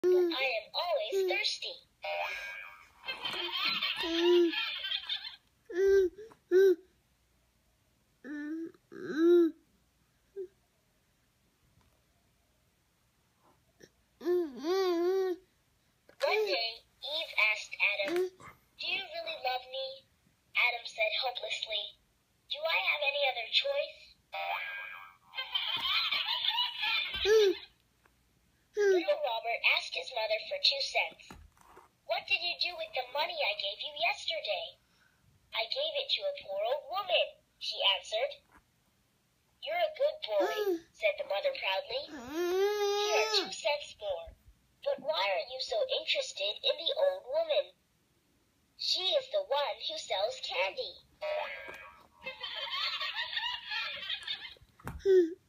but I am always thirsty. One day, Eve asked Adam, "Do you really love me?" Adam said hopelessly, "Do I have any other choice?" Little Robert asked his mother for 2 cents. "What did you do with the money I gave you yesterday?" "I gave it to a poor old woman," she answered. "You're a good boy," said the mother proudly. "Here are 2 cents more. But why are you so interested in the old woman?" "She is the one who sells candy."